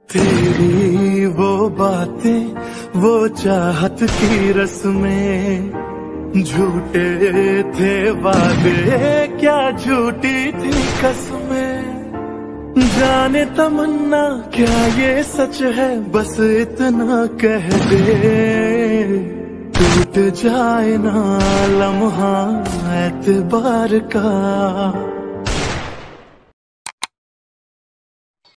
तेरी वो बातें, वो चाहत की रस्में, झूठे थे वादे, क्या झूठी थी कसमें। जाने तमन्ना क्या ये सच है, बस इतना कह दे, टूट जाए ना लम्हा एतबार का।